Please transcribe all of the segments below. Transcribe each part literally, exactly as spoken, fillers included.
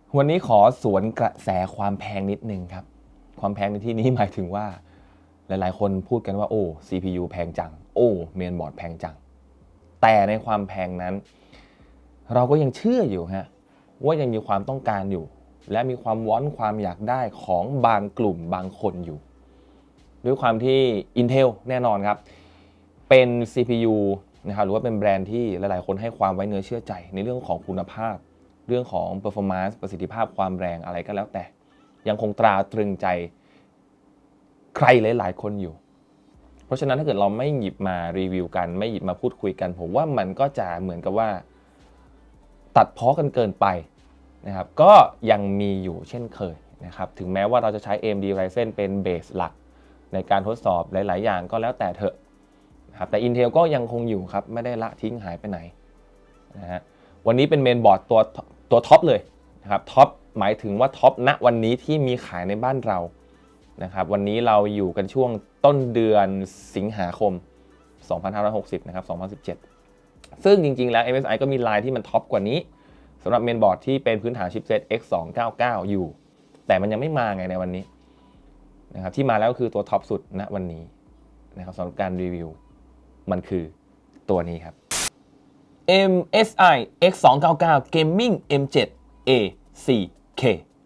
วันนี้ขอสวนกระแสความแพงนิดนึงครับความแพงในที่นี้หมายถึงว่าหลายๆคนพูดกันว่าโอ้ ซี พี ยู แพงจังโอ้เมนบอร์ดแพงจังแต่ในความแพงนั้นเราก็ยังเชื่ออยู่ฮะว่ายังมีความต้องการอยู่และมีความวอนความอยากได้ของบางกลุ่มบางคนอยู่ด้วยความที่ Intel แน่นอนครับเป็น ซี พี ยู นะครับหรือว่าเป็นแบรนด์ที่หลายๆคนให้ความไว้เนื้อเชื่อใจในเรื่องของคุณภาพเรื่องของ performance ประสิทธิภาพความแรงอะไรก็แล้วแต่ยังคงตราตรึงใจใครหลายๆคนอยู่เพราะฉะนั้นถ้าเกิดเราไม่หยิบมารีวิวกันไม่หยิบมาพูดคุยกันผมว่ามันก็จะเหมือนกับว่าตัดพ้อกันเกินไปนะครับก็ยังมีอยู่เช่นเคยนะครับถึงแม้ว่าเราจะใช้ เอ เอ็ม ดี Ryzen เป็นเบสหลักในการทดสอบหลายๆอย่างก็แล้วแต่เถอะนะครับแต่ Intel ก็ยังคงอยู่ครับไม่ได้ละทิ้งหายไปไหนนะฮะวันนี้เป็นเมนบอร์ดตัวตัวท็อปเลยนะครับท็อปหมายถึงว่าท็อปณวันนี้ที่มีขายในบ้านเรานะครับวันนี้เราอยู่กันช่วงต้นเดือนสิงหาคมสองพันห้าร้อยหกสิบนะครับสองพันสิบเจ็ดซึ่งจริงๆแล้ว เอ็ม เอส ไอ ก็มีไลน์ที่มันท็อปกว่านี้สำหรับเมนบอร์ดที่เป็นพื้นฐานชิปเซต เอ็กซ์ สองเก้าเก้า อยู่แต่มันยังไม่มาไงในวันนี้นะครับที่มาแล้วก็คือตัวท็อปสุดณวันนี้นะครับสำหรับการรีวิวมันคือตัวนี้ครับ เอ็ม เอส ไอ เอ็กซ์ สองเก้าเก้า Gaming เอ็ม เซเว่น เอ ซี เค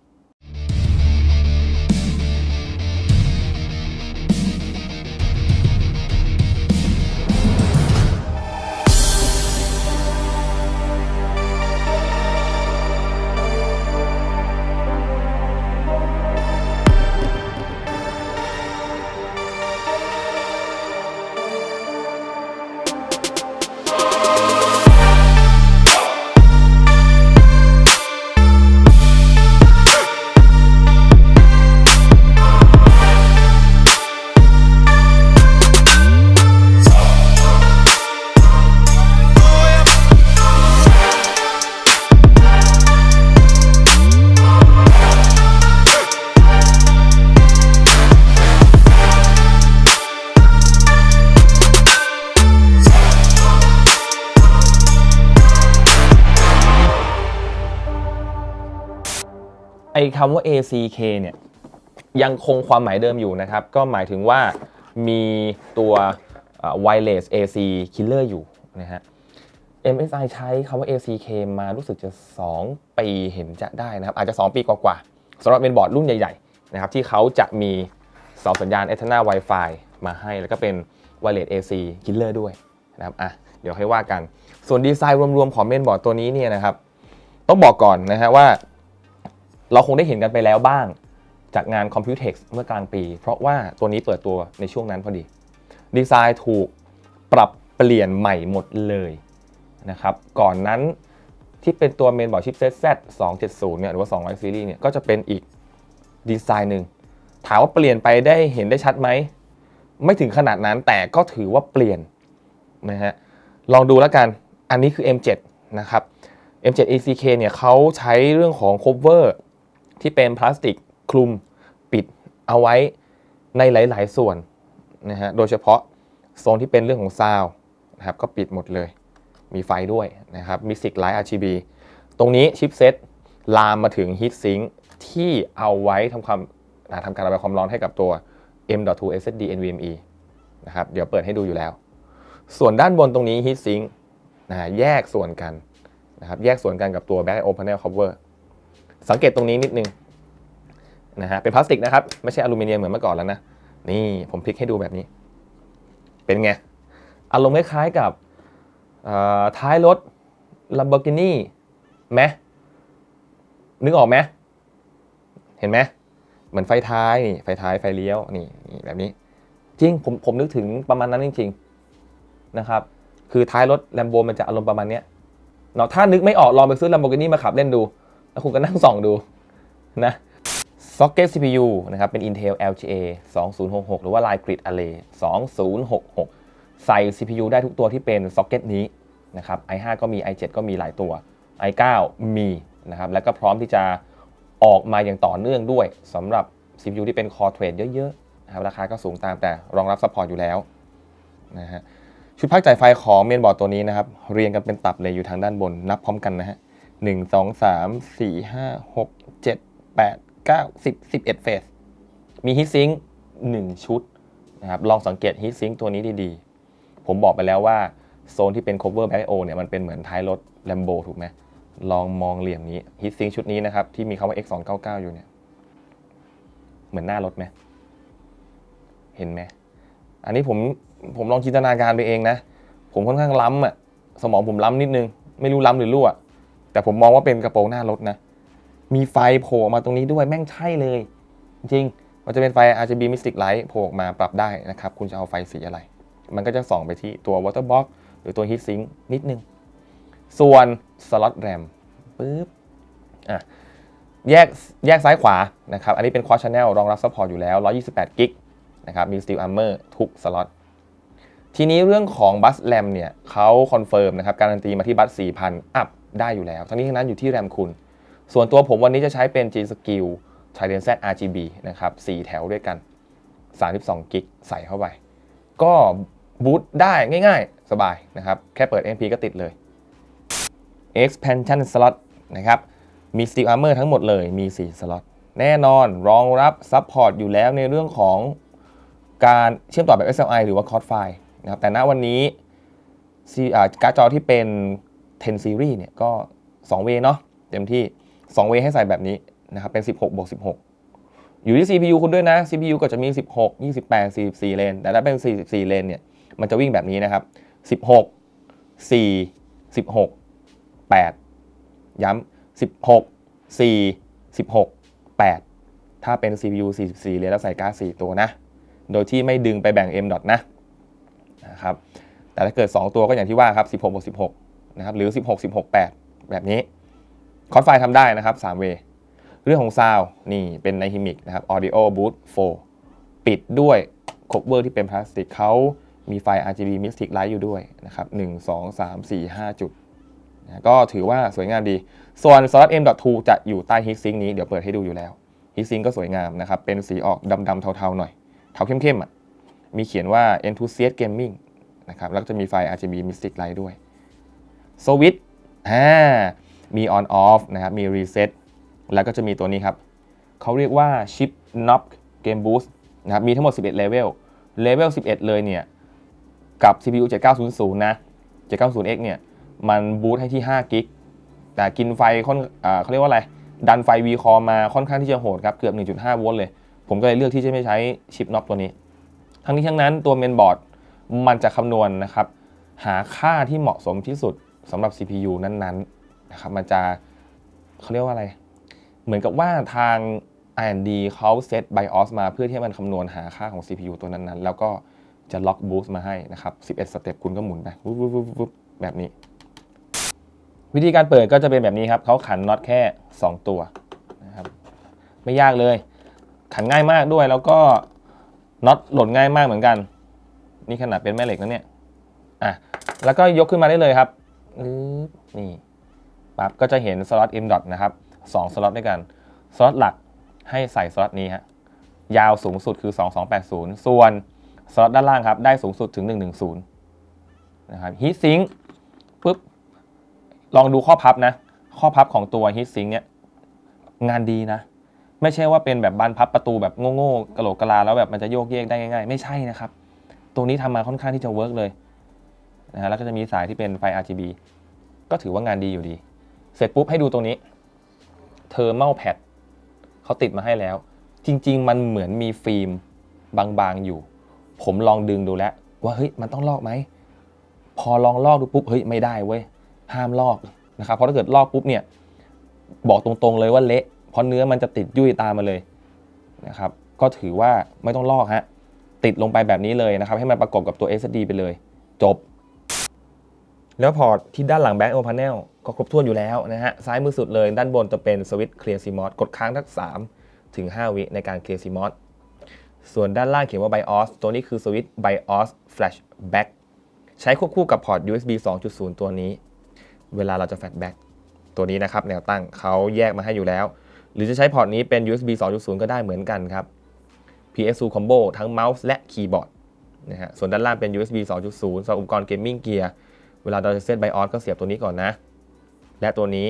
ไอ้คำว่า เอ ซี เค เนี่ยยังคงความหมายเดิมอยู่นะครับก็หมายถึงว่ามีตัว wireless เอ ซี killer อยู่นะฮะ เอ็ม เอส ไอ ใช้คำว่า เอ ซี เค มารู้สึกจะสองปีเห็นจะได้นะครับอาจจะสองปีกว่าๆสำหรับเมนบอร์ดรุ่นใหญ่ๆนะครับที่เขาจะมีเสาสัญญาณ Ethernet Wi-Fi มาให้แล้วก็เป็น wireless เอ ซี killer ด้วยนะครับอ่ะเดี๋ยวให้ว่ากันส่วนดีไซน์รวมๆของเมนบอร์ดตัวนี้เนี่ยนะครับต้องบอกก่อนนะฮะว่าเราคงได้เห็นกันไปแล้วบ้างจากงาน Computex เมื่อกลางปีเพราะว่าตัวนี้เปิดตัวในช่วงนั้นพอดีดีไซน์ถูกปรับเปลี่ยนใหม่หมดเลยนะครับก่อนนั้นที่เป็นตัวเมนบอร์ดชิปเซต แซด สองเจ็ดศูนย์ เนี่ยหรือว่าสองร้อยซีรีส์เนี่ยก็จะเป็นอีกดีไซน์หนึ่งถามว่าเปลี่ยนไปได้เห็นได้ชัดไหมไม่ถึงขนาดนั้นแต่ก็ถือว่าเปลี่ยนนะฮะลองดูแล้วกันอันนี้คือ เอ็ม เซเว่น นะครับเอ็ม เซเว่น เอ ซี เค เนี่ยเขาใช้เรื่องของ cover ที่เป็นพลาสติกคลุมปิดเอาไว้ในหลายๆส่วนนะฮะโดยเฉพาะโซนที่เป็นเรื่องของซาวด์นะครับก็ปิดหมดเลยมีไฟด้วยนะครับมีซิกไลท์ อาร์ จี บี ตรงนี้ชิปเซตลามมาถึงฮีทซิงค์ที่เอาไว้ทำความทำการระบายความร้อนให้กับตัว เอ็ม ดอท ทู เอส เอส ดี เอ็น วี เอ็ม อี นะครับเดี๋ยวเปิดให้ดูอยู่แล้วส่วนด้านบนตรงนี้ฮีทซิงค์นะแยกส่วนกันนะครับแยกส่วนกันกับตัว Back ไอ โอ Panel Cover สังเกตตรงนี้นิดนึงนะฮะเป็นพลาสติกนะครับไม่ใช่อลูมิเนียมเหมือนเมื่อก่อนแล้วนะนี่ผมพลิกให้ดูแบบนี้เป็นไงอารมณ์คล้ายๆกับท้ายรถ Lamborghini ไหมนึกออกไหมเห็นไหมเหมือนไฟท้ายนี่ไฟท้ายไฟเลี้ยวนี่แบบนี้จริงผมผมนึกถึงประมาณนั้นจริงๆนะครับคือท้ายรถ Lambo มันจะอารมณ์ประมาณนี้เนาะถ้านึกไม่ออกลองไปซื้อ Lamborghini มาขับเล่นดูแล้วคุณก็นั่งส่องดูนะ Socket ซี พี ยู นะครับเป็น Intel แอล จี เอ สองศูนย์หกหกหรือว่า Line Grid Array สองศูนย์หกหกใส่ ซี พี ยู ได้ทุกตัวที่เป็น Socket นี้นะครับ ไอ ห้า ก็มี ไอ เซเว่น ก็มีหลายตัว ไอ ไนน์ มีนะครับแล้วก็พร้อมที่จะออกมาอย่างต่อเนื่องด้วยสำหรับ ซี พี ยู ที่เป็น Core Thread เยอะๆนะครับราคาก็สูงตามแต่รองรับ Support อยู่แล้วนะฮะชุดพักจ่ายไฟของเมนบอร์ดตัวนี้นะครับเรียงกันเป็นตับเลยอยู่ทางด้านบนนับพร้อมกันนะฮะหนึ่ง สอง สาม สี่ ห้า หก เจ็ด แปด เก้า สิบ สิบเอ็ดเฟสมีฮีทซิงค์หนึ่งชุดนะครับลองสังเกตฮีทซิงค์ตัวนี้ดีๆผมบอกไปแล้วว่าโซนที่เป็น cover back ไอ โอ เนี่ยมันเป็นเหมือนท้ายรถ Lambo ถูกไหมลองมองเหลี่ยมนี้ฮีทซิงค์ชุดนี้นะครับที่มีคำว่า เอ็กซ์ สอง เก้า เก้า อยู่เนี่ยเหมือนหน้ารถไหมเห็นไหมอันนี้ผมผมลองจินตนาการไปเองนะผมค่อนข้างล้ำอ่ะสมองผมล้ำนิดนึงไม่รู้ล้ำหรือรั่วแต่ผมมองว่าเป็นกระโปรงหน้ารถนะมีไฟโผล่มาตรงนี้ด้วยแม่งใช่เลยจริงมันจะเป็นไฟ อาร์ จี บี Mystic Light โผล่ออกมาปรับได้นะครับคุณจะเอาไฟสีอะไรมันก็จะส่องไปที่ตัว Water Box หรือตัว Heat Sink นิดนึงส่วน Slot RAM ปึ๊บอ่ะแยกแยกซ้ายขวานะครับอันนี้เป็น Quad Channel รองรับ Support อยู่แล้วหนึ่งร้อยยี่สิบแปดกิกนะครับมี Steel Armor ทุกสล็อตทีนี้เรื่องของ Bus RAM เนี่ยเขาคอนเฟิร์มนะครับการันตีมาที่บัส สี่พัน อัพได้อยู่แล้วทั้งนี้ทั้งนั้นอยู่ที่ RAM คุณส่วนตัวผมวันนี้จะใช้เป็น G-Skill Trident Z อาร์ จี บี นะครับสี่แถวด้วยกันสามสิบสองกิกใส่เข้าไปก็บูตได้ง่ายๆสบายนะครับแค่เปิด เอ็ม พี ก็ติดเลย Expansion Slot นะครับมี Steel Armor ทั้งหมดเลยมีสี่สล็อตแน่นอนรองรับ Support อยู่แล้วในเรื่องของการเชื่อมต่อแบบ เอส แอล ไอ หรือว่า Quad File นะครับแต่ณวันนี้การ์ดจอที่เป็น สิบ Series เนี่ยก็สองเวย์เนาะเต็มที่สองเวย์ให้ใส่แบบนี้นะครับเป็นสิบหกบวกสิบหกอยู่ที่ ซี พี ยู คุณด้วยนะ ซี พี ยู ก็จะมีสิบหก ยี่สิบแปด สี่สิบสี่เลนแต่ถ้าเป็นสี่สิบสี่เลนเนี่ยมันจะวิ่งแบบนี้นะครับสิบหก สี่ สิบหก แปดย้ำสิบหก สี่ สิบหก แปดถ้าเป็น ซี พี ยู สี่สิบสี่เลนแล้วใส่การ์ดสี่ตัวนะโดยที่ไม่ดึงไปแบ่ง M. นะนะครับแต่ถ้าเกิดสองตัวก็อย่างที่ว่าครับสิบหกบวกสิบหกนะครับหรือสิบหก สิบหก แปดแบบนี้คอร์สไฟทำได้นะครับสามเวย์เรื่องของซาวด์นี่เป็นในฮิมิกนะครับ Audio Boost โฟร์ปิดด้วย cover ที่เป็นพลาสติกเขามีไฟ อาร์ จี บี Mystic Light อยู่ด้วยนะครับหนึ่ง สอง สาม สี่ ห้า จุดนะก็ถือว่าสวยงามดีส่วน Slot เอ็ม ดอท ทู จะอยู่ใต้ Heat Sink นี้เดี๋ยวเปิดให้ดูอยู่แล้ว Heat Sink ก็สวยงามนะครับเป็นสีออกดำๆเทาๆหน่อยเทาเข้มๆอ่ะมีเขียนว่า Enthusiast Gaming นะครับแล้วก็จะมีไฟ อาร์ จี บี Mystic Light ด้วยสวิตช์อ่ามี On Off นะครับมี Reset แล้วก็จะมีตัวนี้ครับเขาเรียกว่า Chip Knob Game Boost นะครับมีทั้งหมดสิบเอ็ด level level สิบเอ็ดเลยเนี่ยกับ ซี พี ยู เจ็ดเก้าศูนย์ศูนย์ นะ เจ็ดเก้าศูนย์เอ็กซ์ เนี่ยมันบูตให้ที่ห้ากิกแต่กินไฟค่อนอ่าเขาเรียกว่าอะไรดันไฟ V-Core มาค่อนข้างที่จะโหดครับเกือบ หนึ่งจุดห้า โวลต์เลยผมก็เลยเลือกที่จะไม่ใช้ Chip Knob ตัวนี้ทั้งนี้ทั้งนั้นตัวเมนบอร์ดมันจะคำนวณนะครับหาค่าที่เหมาะสมที่สุดสำหรับ ซี พี ยู นั้นๆนะครับมันจะเขาเรียกว่าอะไรเหมือนกับว่าทาง อาร์ แอนด์ ดี เขาเซต ไบออส มาเพื่อที่ให้มันคำนวณหาค่าของ ซี พี ยู ตัวนั้นๆแล้วก็จะล็อกบูสต์มาให้นะครับสิบเอ็ดสเต็ปคุณก็หมุนไปวุบๆๆๆแบบนี้วิธีการเปิดก็จะเป็นแบบนี้ครับเขาขันน็อตแค่สองตัวนะครับไม่ยากเลยขันง่ายมากด้วยแล้วก็น็อตหล่นง่ายมากเหมือนกันนี่ขนาดเป็นแม่เหล็กนะเนี่ยอ่ะแล้วก็ยกขึ้นมาได้เลยครับนี่ปั๊บก็จะเห็นสล็อต M. นะครับสองสล็อตด้วยกันสล็อตหลักให้ใส่สล็อตนี้ฮะยาวสูงสุดคือสองพันสองร้อยแปดสิบส่วนสล็อตด้านล่างครับได้สูงสุดถึงหนึ่งร้อยสิบนะครับฮีทซิงค์ปุ๊บลองดูข้อพับนะข้อพับของตัวฮีทซิงค์เนี่ยงานดีนะไม่ใช่ว่าเป็นแบบบานพับประตูแบบโง่ๆกะโหลกกะลาแล้วแบบมันจะโยกเยกได้ง่ายๆไม่ใช่นะครับตัวนี้ทำมาค่อนข้างที่จะเวิร์กเลยนะฮะแล้วก็จะมีสายที่เป็นไฟ อาร์ จี บี ก็ถือว่างานดีอยู่ดีเสร็จปุ๊บให้ดูตรงนี้ Thermal Pad เขาติดมาให้แล้วจริงๆมันเหมือนมีฟิล์มบางๆอยู่ผมลองดึงดูแล้วว่าเฮ้ยมันต้องลอกไหมพอลองลอกดูปุ๊บเฮ้ยไม่ได้เว้ยห้ามลอกนะครับเพราะถ้าเกิดลอกปุ๊บเนี่ยบอกตรงๆเลยว่าเละเพราะเนื้อมันจะติดยุ่ยตามมาเลยนะครับก็ถือว่าไม่ต้องลอกฮะติดลงไปแบบนี้เลยนะครับให้มันประกบกับตัว เอส เอส ดี ไปเลยจบแล้วพอร์ตที่ด้านหลัง Back O Panel ก็ครบถ้วนอยู่แล้วนะฮะซ้ายมือสุดเลยด้านบนจะเป็นสวิตช์ Clear ซี มอส กดค้างทักสามถึงห้าวิในการ Clear ซี มอส ส่วนด้านล่างเขียนว่า ไบออส ตัวนี้คือสวิตช์ ไบออส Flashback ใช้ควบคู่กับพอร์ต ยู เอส บี สองจุดศูนย์ ตัวนี้เวลาเราจะ Flashback ตัวนี้นะครับแนวตั้งเขาแยกมาให้อยู่แล้วหรือจะใช้พอร์ตนี้เป็น ยู เอส บี สองจุดศูนย์ ก็ได้เหมือนกันครับ พี เอส ทู Combo ทั้งเมาส์และคีย์บอร์ดนะฮะส่วนด้านล่างเป็น ยู เอส บี สองจุดศูนย์ สำหรับอุปกรณ์เกมมิ่งเกียร์เวลาเราจะเซต ไบออส ก็เสียบตัวนี้ก่อนนะและตัวนี้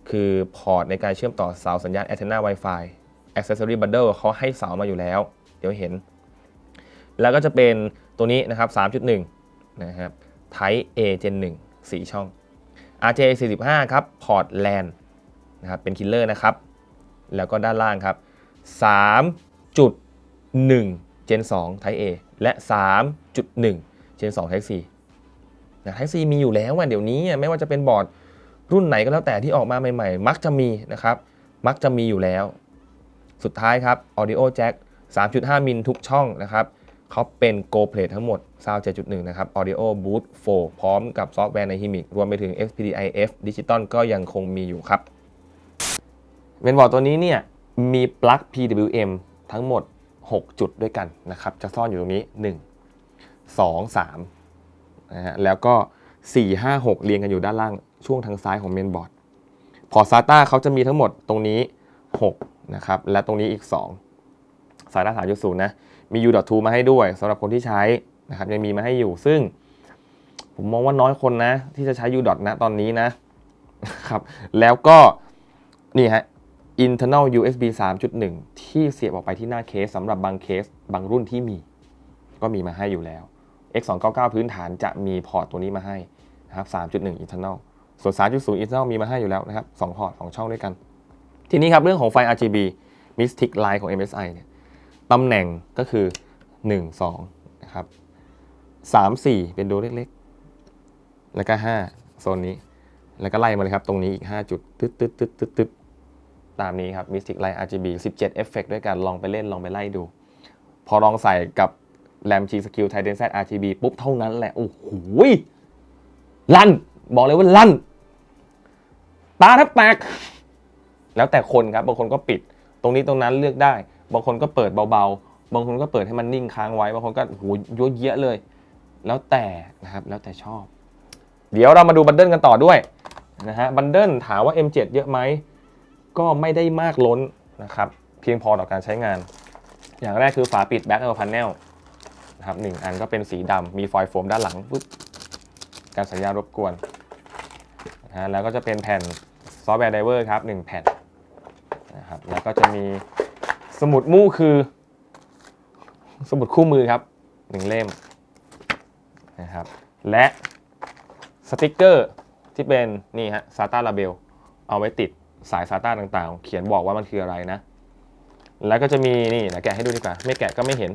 คือพอร์ตในการเชื่อมต่อเสาสัญญาณ Antenna Wi-Fi Accessory Bundle เขาให้เสามาอยู่แล้วเดี๋ยวเห็นแล้วก็จะเป็นตัวนี้นะครับ สามจุดหนึ่ง นะครับ Type A Gen หนึ่ง สี่ช่อง อาร์ เจ สี่สิบห้า ครับพอร์ต แลน นะครับเป็นคิลเลอร์นะครับแล้วก็ด้านล่างครับ สามจุดหนึ่ง Gen สอง Type A และ สามจุดหนึ่ง Gen สอง Type C นะ Type C มีอยู่แล้วอ่ะเดี๋ยวนี้ไม่ว่าจะเป็นบอร์ดรุ่นไหนก็แล้วแต่ที่ออกมาใหม่ๆมักจะมีนะครับมักจะมีอยู่แล้วสุดท้ายครับ Audio Jack สามจุดห้า มิลทุกช่องนะครับเขาเป็น Go Plate ทั้งหมด Sound เจ็ดจุดหนึ่ง นะครับ Audio Boost โฟร์ พร้อมกับซอฟต์แวร์ใน Himic รวมไปถึง เอ็กซ์ พี ดี ไอ เอฟ Digital ก็ยังคงมีอยู่ครับเมนบอร์ดตัวนี้เนี่ยมีปลั๊ก พี ดับเบิลยู เอ็ม ทั้งหมดหกจุดด้วยกันนะครับจะซ่อนอยู่ตรงนี้หนึ่ง สอง สามนะฮะแล้วก็สี่ ห้า หกเรียงกันอยู่ด้านล่างช่วงทางซ้ายของเมนบอร์ดพอร์ต ซาต้า เขาจะมีทั้งหมดตรงนี้หกนะครับและตรงนี้อีกสอง ซาต้า สามจุดศูนย์ นะมี ยู ดอท ทู มาให้ด้วยสำหรับคนที่ใช้นะครับยังมีมาให้อยู่ซึ่งผมมองว่าน้อยคนนะที่จะใช้ ยู ดอท นะตอนนี้นะครับแล้วก็นี่ฮะ internal ยู เอส บี สามจุดหนึ่ง ที่เสียบออกไปที่หน้าเคสสำหรับบางเคสบางรุ่นที่มีก็มีมาให้อยู่แล้ว เอ็กซ์ สองเก้าเก้า พื้นฐานจะมีพอร์ตตัวนี้มาให้นะครับ สามจุดหนึ่ง internal ส่วน สามจุดศูนย์ internal มีมาให้อยู่แล้วนะครับสองพอร์ตสองช่องด้วยกันทีนี้ครับเรื่องของไฟ อาร์ จี บี Mystic Line ของ เอ็ม เอส ไอ เนี่ยตำแหน่งก็คือหนึ่ง สองนะครับสาม สี่เป็นโดเล็กๆแล้วก็ห้าโซนนี้แล้วก็ไล่มาเลยครับตรงนี้อีกห้าจุดตึ๊ดตึ๊ดตึ๊ดตึ๊ดตึ๊ดตามนี้ครับ Mystic Line อาร์ จี บี สิบเจ็ด เอฟเฟกต์ด้วยกันลองไปเล่นลองไปไล่ดูพอลองใส่กับ RAM G Skill Trident Z อาร์ จี บี ปุ๊บเท่านั้นแหละโอ้โหลั่นบอกเลยว่าลั่นตาแทบแตกแล้วแต่คนครับบางคนก็ปิดตรงนี้ตรงนั้นเลือกได้บางคนก็เปิดเบาๆบางคนก็เปิดให้มันนิ่งค้างไว้บางคนก็โหยั่วเยะเลยแล้วแต่นะครับแล้วแต่ชอบเดี๋ยวเรามาดูบันเดิลกันต่อด้วยนะฮะบันเดิลถามว่า เอ็ม เจ็ด เยอะไหมก็ไม่ได้มากล้นนะครับเพียงพอต่อการใช้งานอย่างแรกคือฝาปิด Back Panel Panel นะครับหนึ่งอันก็เป็นสีดำมีฟอยล์โฟมด้านหลังปุ๊บการสัญญาณรบกวนนะฮะแล้วก็จะเป็นแผ่นซอฟต์แวร์ไดเวอร์ครับหนึ่งแผ่นนะครับแล้วก็จะมีสมุดมู่คือสมุดคู่มือครับหนึ่งเล่มนะครับและสติกเกอร์ที่เป็นนี่ฮะ ซาต้า Label เอาไว้ติดสาย ซาต้า ต่างๆเขียนบอกว่ามันคืออะไรนะแล้วก็จะมีนี่นะแกะให้ดูดีกว่าไม่แกะก็ไม่เห็น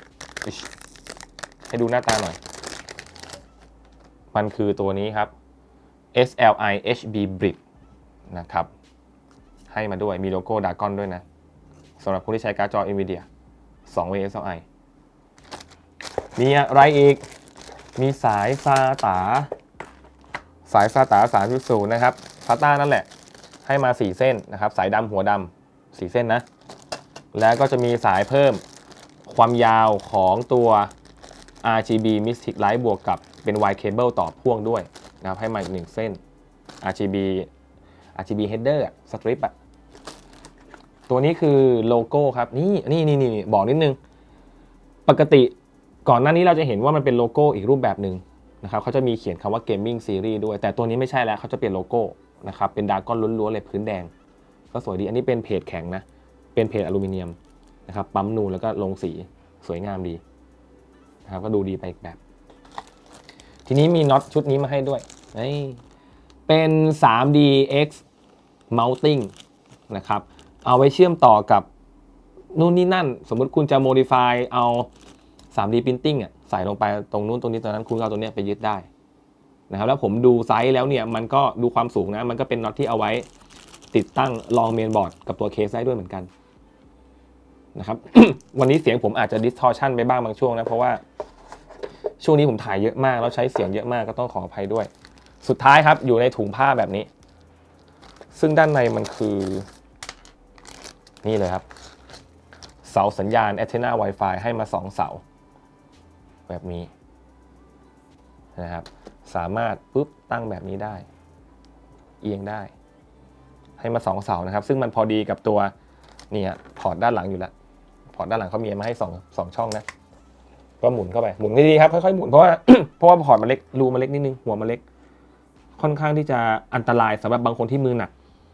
ให้ดูหน้าตาหน่อยมันคือตัวนี้ครับ เอส แอล ไอ เอช บี Brick นะครับให้มาด้วยมีโลโก้ดากอนด้วยนะสำหรับคนที่ใช้การ์ดจอ Nvidia สอง เอ เอส แอล ไอ มีอะไรอีกมีสาย ซาต้า สาย ซาต้า สามจุดศูนย์ นะครับ ซาต้า นั่นแหละให้มาสี่เส้นนะครับสายดำหัวดำสี่เส้นนะแล้วก็จะมีสายเพิ่มความยาวของตัว อาร์ จี บี Mystic Light บวกกับเป็น Y Cable ต่อพ่วงด้วยนะครับให้มาอีกหนึ่งเส้น อาร์ จี บี อาร์ จี บี Header อะ Strip อะตัวนี้คือโลโก้ครับนี่นี่นี่นี่บอกนิดนึงปกติก่อนหน้านี้เราจะเห็นว่ามันเป็นโลโก้อีกรูปแบบหนึ่งนะครับเขาจะมีเขียนคำว่า Gaming Series ด้วยแต่ตัวนี้ไม่ใช่แล้วเขาจะเปลี่ยนโลโก้นะครับเป็นดราก้อนล้วนๆเลยพื้นแดงก็สวยดีอันนี้เป็นเพจแข็งนะเป็นเพจอลูมิเนียมนะครับปั๊มนูนแล้วก็ลงสีสวยงามดีนะครับก็ดูดีไปอีกแบบทีนี้มีน็อตชุดนี้มาให้ด้วยเป็น ทรี ดี เอ็กซ์ Mounting นะครับเอาไว้เชื่อมต่อกับนู่นนี่นั่นสมมุติคุณจะ modify เอา ทรี ดี Printing อ่ะใส่ลงไปตรงนู้นตรงนี้ตรงนั้นคุณเอาตรงนี้ไปยึดได้นะครับแล้วผมดูไซส์แล้วเนี่ยมันก็ดูความสูงนะมันก็เป็นน็อตที่เอาไว้ติดตั้งรองเมนบอร์ดกับตัวเคสได้ด้วยเหมือนกันนะครับ วันนี้เสียงผมอาจจะ distortion ไปบ้างบางช่วงนะเพราะว่าช่วงนี้ผมถ่ายเยอะมากแล้วใช้เสียงเยอะมากก็ต้องขออภัยด้วยสุดท้ายครับอยู่ในถุงผ้าแบบนี้ซึ่งด้านในมันคือนี่เลยครับเสาสัญญาณ Antenna Wi-Fi ให้มาสองเสาแบบนี้นะครับสามารถปุ๊บตั้งแบบนี้ได้เอียงได้ให้มาสองเสานะครับซึ่งมันพอดีกับตัวนี่ฮะพอร์ตด้านหลังอยู่แล้วพอร์ตด้านหลังเขามีมาให้สอง สองช่องนะก็หมุนเข้าไปหมุนดีๆครับค่อยๆหมุนเพราะว่า เพราะว่าพอร์ตมันเล็กรูมันเล็กนิดนึงหัวมันเล็กค่อนข้างที่จะอันตรายสำหรับบางคนที่มือหนัก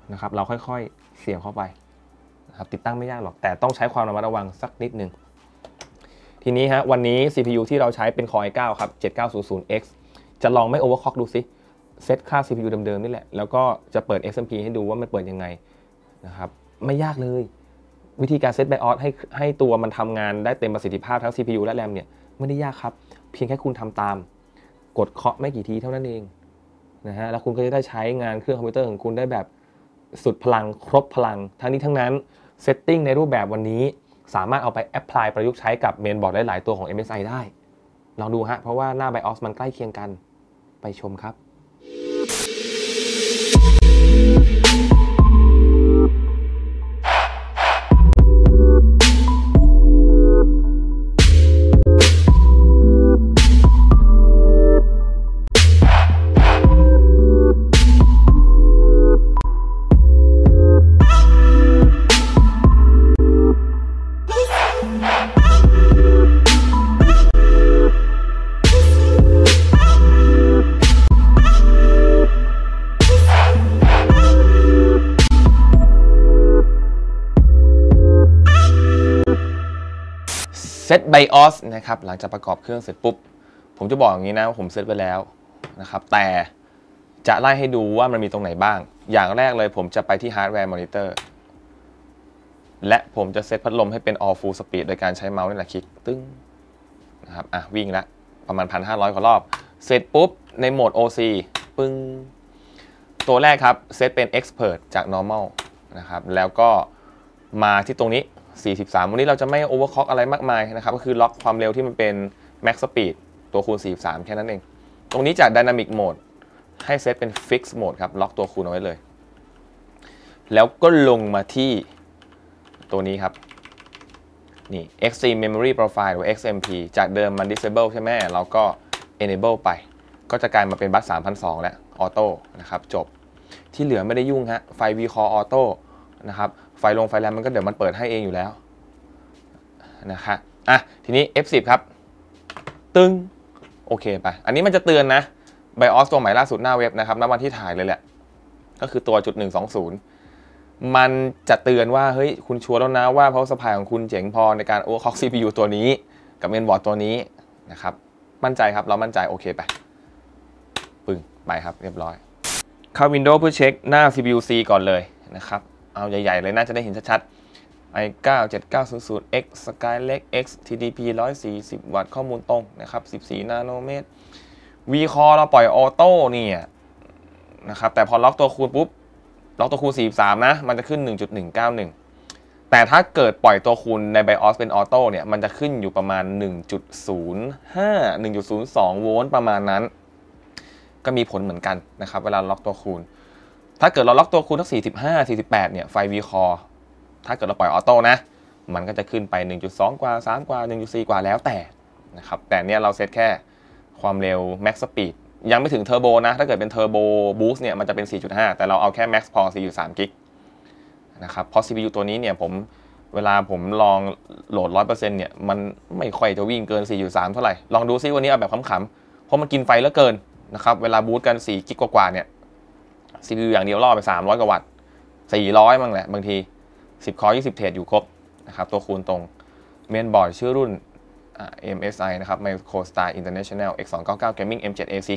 นะครับเราค่อยๆเสียบเข้าไปนะครับติดตั้งไม่ยากหรอกแต่ต้องใช้ความระมัดระวังสักนิดนึงทีนี้ฮะวันนี้ ซี พี ยู ที่เราใช้เป็น Core ไอ ไนน์ ครับ เจ็ดเก้าศูนย์ศูนย์ เอ็กซ์ จะลองไม่ overclock ดูซิเซตค่า ซี พี ยู เดิมๆนี่แหละแล้วก็จะเปิด เอ็กซ์ เอ็ม พี ให้ดูว่ามันเปิดยังไงนะครับไม่ยากเลยวิธีการเซต BIOS ให้ให้ตัวมันทำงานได้เต็มประสิทธิภาพทั้ง ซี พี ยู และ แรม เนี่ยไม่ได้ยากครับเพียงแค่คุณทำตามกดเคาะไม่กี่ทีเท่านั้นเองนะฮะแล้วคุณก็จะได้ใช้งานเครื่องคอมพิวเตอร์ของคุณได้แบบสุดพลังครบพลังทั้งนี้ทั้งนั้นเซตติ้งในรูปแบบวันนี้สามารถเอาไปแอพพลายประยุกต์ใช้กับเมนบอร์ดหลายๆตัวของ เอ็ม เอส ไอ ได้ลองดูฮะเพราะว่าหน้า BIOS มันใกล้เคียงกันไปชมครับ เซต BIOS นะครับหลังจากประกอบเครื่องเสร็จปุ๊บผมจะบอกอย่างนี้นะว่าผมเซตไปแล้วนะครับแต่จะไล่ให้ดูว่ามันมีตรงไหนบ้างอย่างแรกเลยผมจะไปที่ Hardware Monitor และผมจะเซตพัดลมให้เป็น All Full Speed โดยการใช้เมาส์นี่แหละคลิกตึ้งนะครับอ่ะวิ่งละประมาณ หนึ่งพันห้าร้อย กว่ารอบเสร็จปุ๊บในโหมด โอ ซี ปึ้งตัวแรกครับเซตเป็น Expert จาก Normal นะครับแล้วก็มาที่ตรงนี้สี่สิบสามวันนี้เราจะไม่ overclock อะไรมากมายนะครับก็คือล็อกความเร็วที่มันเป็น max speed ตัวคูณสี่สิบสามแค่นั้นเองตรงนี้จาก dynamic mode ให้เซตเป็น fix mode ครับล็อกตัวคูณเอาไว้เลยแล้วก็ลงมาที่ตัวนี้ครับนี่ extreme memory profile หรือ เอ็กซ์ เอ็ม พี จากเดิมมัน disable ใช่ไหมเราก็ enable ไปก็จะกลายมาเป็นบัส สามพันสองร้อย แล้ว auto นะครับจบที่เหลือไม่ได้ยุ่งฮะไฟ vCore auto นะครับไฟลงไฟแรมมันก็เดี๋ยวมันเปิดให้เองอยู่แล้วนะครับอ่ะทีนี้ เอฟ สิบ ครับตึ้งโอเคไปอันนี้มันจะเตือนนะ BIOS ตัวใหม่ล่าสุดหน้าเว็บนะครับณวันที่ถ่ายเลยแหละก็คือตัวจุดหนึ่งสองศูนย์มันจะเตือนว่าเฮ้ยคุณชัวร์แล้วนะว่า power supply ของคุณเจ๋งพอในการ overclock ซี พี ยู ตัวนี้กับ mainboard ตัวนี้นะครับมั่นใจครับเรามั่นใจโอเคไปปึ้งไปครับเรียบร้อยเข้า Windows เพื่อเช็คหน้า ซี พี ยู C ก่อนเลยนะครับเอาใหญ่ๆเลยน่าจะได้เห็นชัดๆ ไอ ไนน์ เจ็ดเก้าศูนย์ศูนย์ เอ็กซ์ Skylake X ที ดี พี หนึ่งร้อยสี่สิบ วัตต์ข้อมูลตรงนะครับสิบสี่นาโนเมตร vCore เราปล่อยออโต้เนี่ยนะครับแต่พอล็อกตัวคูณปุ๊บล็อกตัวคูณสี่สิบสามนะมันจะขึ้น หนึ่งจุดหนึ่งเก้าหนึ่ง แต่ถ้าเกิดปล่อยตัวคูณใน BIOS เป็นออโต้เนี่ยมันจะขึ้นอยู่ประมาณ หนึ่งจุดศูนย์ห้า หนึ่งจุดศูนย์สอง โวลต์ประมาณนั้นก็มีผลเหมือนกันนะครับเวลาล็อกตัวคูณถ้าเกิดเราล็อกตัวคูณทั้งสี่สิบห้า สี่สิบแปดเนี่ยไฟ vCore ถ้าเกิดเราปล่อยออโต้นะมันก็จะขึ้นไป หนึ่งจุดสอง กว่าสามกว่า หนึ่งจุดสี่ กว่าแล้วแต่นะครับแต่เนี่ยเราเซตแค่ความเร็ว max speed ยังไม่ถึงเทอร์โบนะถ้าเกิดเป็นเทอร์โบบูสต์เนี่ยมันจะเป็น สี่จุดห้า แต่เราเอาแค่ max พอ สี่จุดสาม กิกนะครับเพราะ ซี พี ยู ตัวนี้เนี่ยผมเวลาผมลองโหลด หนึ่งร้อยเปอร์เซ็นต์ เนี่ยมันไม่ค่อยจะวิ่งเกิน สี่จุดสาม เท่าไหร่ลองดูซิวันนี้เอาแบบขำๆเพราะมันกินไฟเหลือเกินนะครับเวลาบูสต์กันสี่กิกกว่าๆเนี่ย ซี พี ยู อย่างเดียวล่อไปสามร้อยกว่าวัตต์สี่ร้อยมั้งแหละบางทีสิบคอร์ยี่สิบเทรดอยู่ครบนะครับตัวคูณตรงเมนบอร์ดชื่อรุ่น เอ็ม เอส ไอ นะครับ MicroStar International เอ็กซ์ สองเก้าเก้า Gaming เอ็ม เจ็ด เอ ซี เค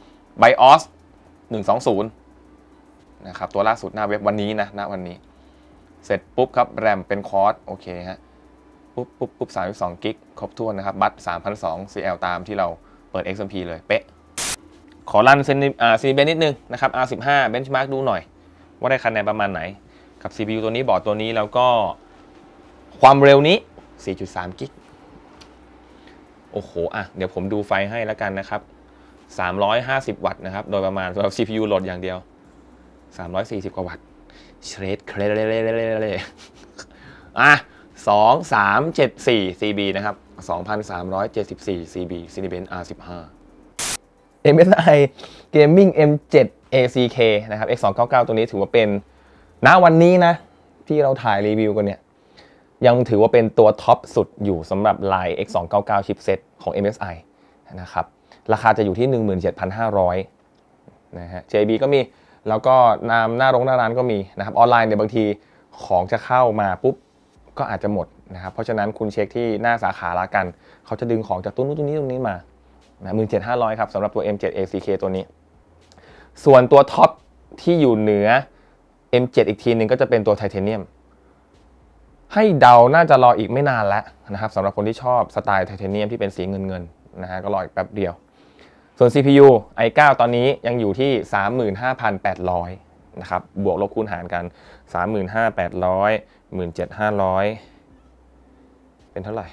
BIOS หนึ่งสองศูนย์นะครับตัวล่าสุดหน้าเว็บวันนี้นะณวันนี้เสร็จปุ๊บครับแรมเป็นคอร์สโอเคฮะปุ๊บปุ๊บปุ๊บสามสิบสองกิกครบถ้วนนะครับบัต สามพันสองร้อย ซี แอล ตามที่เราเปิด เอ็กซ์ เอ็ม พี เลยเป๊ะขอรันเซนอ่าซีเบนนิดนึงนะครับ อาร์ สิบห้า benchmark ดูหน่อยว่าได้คะแนนประมาณไหนกับ ซี พี ยู ตัวนี้บอร์ดตัวนี้แล้วก็ความเร็วนี้ สี่จุดสาม กิกโอ้โหอ่ะเดี๋ยวผมดูไฟให้แล้วกันนะครับสามร้อยห้าสิบวัตต์นะครับโดยประมาณสำหรับ ซี พี ยู โหลดอย่างเดียวสามร้อยสี่สิบกว่าวัตต์เชดเคลเลอ่ะสอง สาม เจ็ด สี่ ซี บี นะครับ สองพันสามร้อยเจ็ดสิบสี่ ซี บี Cinebench อาร์ สิบห้า เอ็ม เอส ไอ Gaming เอ็ม เจ็ด เอ ซี เค นะครับ เอ็กซ์ สองเก้าเก้า ตัวนี้ถือว่าเป็นณวันนี้นะที่เราถ่ายรีวิวกันเนี่ยยังถือว่าเป็นตัวท็อปสุดอยู่สำหรับ Line เอ็กซ์ สองเก้าเก้า Chipset ของ เอ็ม เอส ไอ นะครับราคาจะอยู่ที่ หนึ่งหมื่นเจ็ดพันห้าร้อย นะฮะ เจ บี ก็มีแล้วก็นามหน้าโรงหน้าร้านก็มีนะครับออนไลน์เนี่ยบางทีของจะเข้ามาปุ๊บก็อาจจะหมดนะครับเพราะฉะนั้นคุณเช็คที่หน้าสาขาละกันเขาจะดึงของจากตู้นู้นตู้นี้ตรงนี้มาหนึ่งพันเจ็ดพันห้าร้อยครับสำหรับตัว เอ็ม เจ็ด เอ ซี เค ตัวนี้ส่วนตัวท็อปที่อยู่เหนือ เอ็ม เจ็ด อีกทีนึงก็จะเป็นตัวไทเทเนียมให้เดาน่าจะรออีกไม่นานแล้วนะครับสำหรับคนที่ชอบสไตล์ไทเทเนียมที่เป็นสีเงินเงินนะฮะก็รออีกแป๊บเดียวส่วน ซี พี ยู ไอ ไนน์ ตอนนี้ยังอยู่ที่ สามหมื่นห้าพันแปดร้อย นะครับบวกลบคูณหารกัน สามหมื่นห้าพันแปดร้อย หนึ่งหมื่นเจ็ดพันห้าร้อย เป็นเท่าไหร่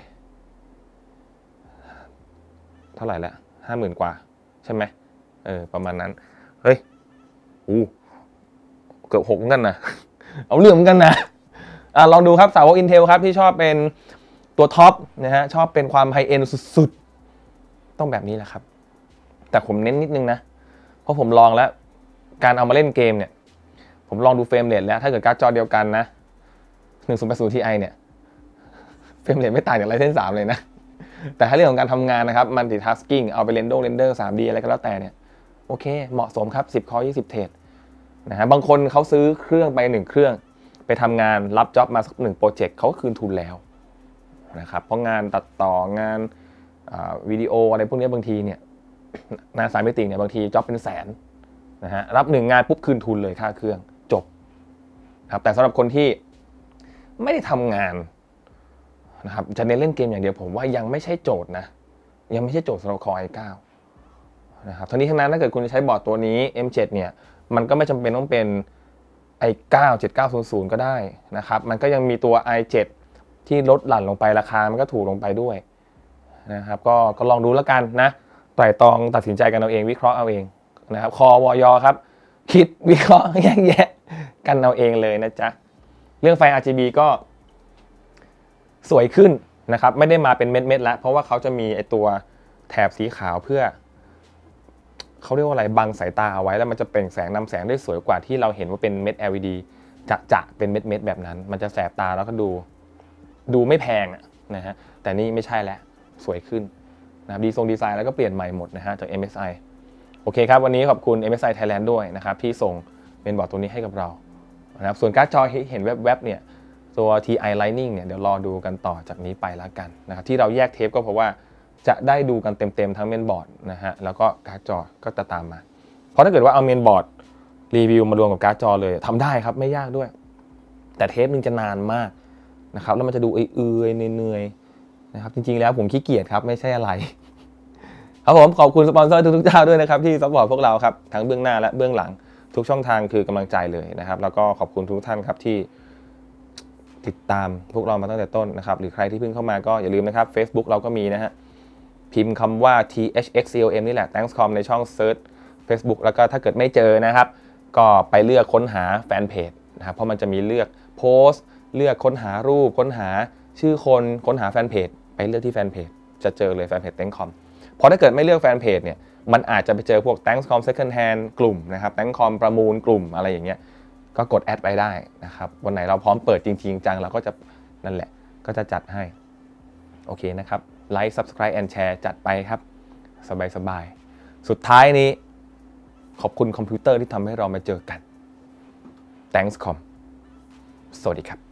เท่าไหร่แล้ว ห้าหมื่น กว่าใช่ไหมเออประมาณนั้นเฮ้ยอู้เกือบหกเหมือนกันนะเอาเรื่องเหมือนกันนะอ่ะลองดูครับสาวก Intel ครับที่ชอบเป็นตัวท็อปนะฮะชอบเป็นความไฮเอ็นด์สุดๆต้องแบบนี้แหละครับแต่ผมเน้นนิดนึงนะเพราะผมลองแล้วการเอามาเล่นเกมเนี่ยผมลองดูเฟรมเรทแล้วถ้าเกิดการ์ดจอเดียวกันนะหนึ่งศูนย์แปดศูนย์ ที ไอ เนี่ยเฟรมเรทไม่ต่างจาก Ryzen สามเลยนะแต่ถ้าเรื่องของการทำงานนะครับ multitasking เอาไปเรนโดเรนเดอร์ ทรี ดี อะไรก็แล้วแต่เนี่ยโอเคเหมาะสมครับสิบคอร์ยี่สิบเทรดนะฮะบางคนเขาซื้อเครื่องไปหนึ่งเครื่องไปทำงานรับจ็อบมาสักหนึ่งโปรเจกต์เขาก็คืนทุนแล้วนะครับเพราะงานตัดต่องานวิดีโออะไรพวกนี้บางทีเนี่ยงานสายมิติเนี่ยบางทีจ็อบเป็นแสนนะฮะรับหนึ่งงานปุ๊บคืนทุนเลยค่าเครื่องจบครับแต่สำหรับคนที่ไม่ได้ทำงานนะครับจะเน้นเล่นเกมอย่างเดียวผมว่ายังไม่ใช่โจทย์นะยังไม่ใช่โจทย์สำหรับ Core ไอ ไนน์ นะครับทั้งนี้ทั้งนั้นถ้าเกิดคุณจะใช้บอร์ดตัวนี้ เอ็ม เจ็ด เนี่ยมันก็ไม่จำเป็นต้องเป็น ไอ ไนน์ เจ็ดเก้าศูนย์ศูนย์ ก็ได้นะครับมันก็ยังมีตัว ไอ เจ็ด ที่ลดหลั่นลงไปราคามันก็ถูกลงไปด้วยนะครับก็ก็ลองดูแล้วกันนะไตร่ตรองตัดสินใจกันเอาเองวิเคราะห์เอาเองนะครับคอวอยครับคิดวิเคราะห์แยกแยะกันเอาเองเลยนะจ๊ะเรื่องไฟ อาร์ จี บี ก็สวยขึ้นนะครับไม่ได้มาเป็นเม็ดๆแล้วเพราะว่าเขาจะมีไอตัวแถบสีขาวเพื่อเขาเรียกว่าอะไรบังสายตาเอาไว้แล้วมันจะเปล่งแสงนำแสงได้สวยกว่าที่เราเห็นว่าเป็นเม็ด แอล อี ดี จะจะเป็นเม็ดเม็ดแบบนั้นมันจะแสบตาแล้วก็ดูดูไม่แพงนะฮะแต่นี่ไม่ใช่แล้วสวยขึ้นนะครับดีทรงดีไซน์แล้วก็เปลี่ยนใหม่หมดนะฮะจาก เอ็ม เอส ไอ โอเคครับวันนี้ขอบคุณ เอ็ม เอส ไอ Thailand ด้วยนะครับที่ส่งเมนบอร์ดตัวนี้ให้กับเรานะครับส่วนการ์ดจอเห็นแวบๆเนี่ยตัว ที ไอ Lightning เนี่ยเดี๋ยวรอดูกันต่อจากนี้ไปแล้วกันนะครับที่เราแยกเทปก็เพราะว่าจะได้ดูกันเต็มๆทั้งเมนบอร์ดนะฮะแล้วก็การ์ดจอก็จะตามมาเพราะถ้าเกิดว่าเอาเมนบอร์ดรีวิวมารวมกับการ์ดจอเลยทำได้ครับไม่ยากด้วยแต่เทปนึงจะนานมากนะครับแล้วมันจะดูเอื่อยๆเหนื่อยๆนะครับจริงๆแล้วผมขี้เกียจครับไม่ใช่อะไรครับผมขอบคุณสปอนเซอร์ทุกๆเจ้าด้วยนะครับที่ซัพพอร์ตพวกเราครับทั้งเบื้องหน้าและเบื้องหลังทุกช่องทางคือกำลังใจเลยนะครับแล้วก็ขอบคุณทุกท่านครับที่ติดตามพวกเรามาตั้งแต่ต้นนะครับหรือใครที่เพิ่งเข้ามาก็อย่าลืมนะครับ Facebook เราก็มีนะฮะพิมพ์คำว่า ที เอช เอ็กซ์ ซี โอ เอ็ม นี่แหละ thanks com ในช่อง search Facebook แล้วก็ถ้าเกิดไม่เจอนะครับก็ไปเลือกค้นหาแฟนเพจนะครับเพราะมันจะมีเลือกโพสต์เลือกค้นหารูปค้นหาชื่อคนค้นหาแฟนเพจไปเลือกที่แฟนเพจจะเจอเลยแฟนเพจ thanks com พอถ้าเกิดไม่เลือกแฟนเพจเนี่ยมันอาจจะไปเจอพวก thanks com second hand กลุ่มนะครับ thanks com ประมูลกลุ่มอะไรอย่างเงี้ยก็กดแอดไปได้นะครับวันไหนเราพร้อมเปิดจริงๆจังเราก็จะนั่นแหละก็จะจัดให้โอเคนะครับไลค์ Subscribe and Share จัดไปครับสบายๆสุดท้ายนี้ขอบคุณคอมพิวเตอร์ที่ทำให้เรามาเจอกัน thanks com สวัสดีครับ